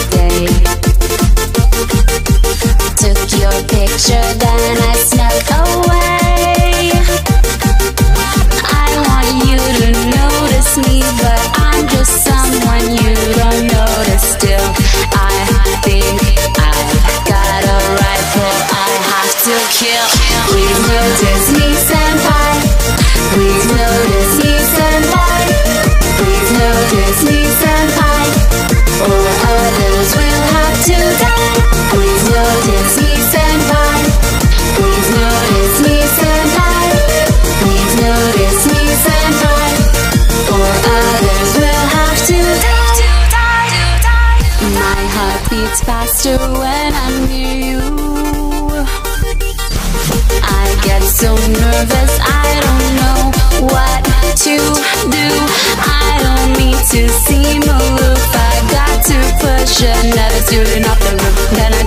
day. Took your picture, then I snuck away. I want you to notice me, but I'm just someone you don't notice still. I think I've got a rifle I have to kill. Please notice me, senpai. Please notice me, senpai. Please notice me, senpai, or others will have to die. Please notice me, senpai. Please notice me, senpai. Please notice me, senpai, or others will have to die. My heart beats faster when I'm near you. I get so nervous, I don't know what to do. I don't mean to seem aloof, I got to push another student off the roof. Then I